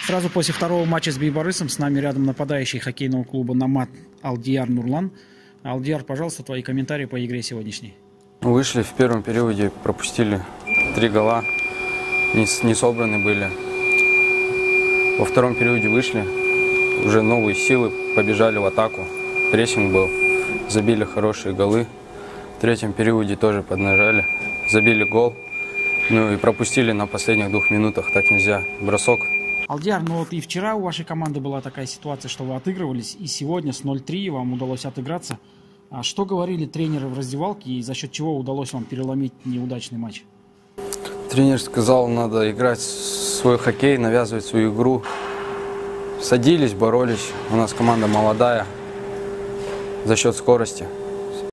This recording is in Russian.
Сразу после второго матча с Бейбарысом с нами рядом нападающий хоккейного клуба «Номад» Алдияр Нурлан. Алдияр, пожалуйста, твои комментарии по игре сегодняшней. Вышли в первом периоде, пропустили 3 гола, не собраны были. Во втором периоде вышли, уже новые силы, побежали в атаку. Прессинг был, забили хорошие голы. В третьем периоде тоже поднажали, забили гол. Ну и пропустили на последних 2 минутах, так нельзя, бросок. Алдияр, ну вот и вчера у вашей команды была такая ситуация, что вы отыгрывались, и сегодня с 0-3 вам удалось отыграться. А что говорили тренеры в раздевалке, и за счет чего удалось вам переломить неудачный матч? Тренер сказал, надо играть свой хоккей, навязывать свою игру. Садились, боролись, у нас команда молодая, за счет скорости.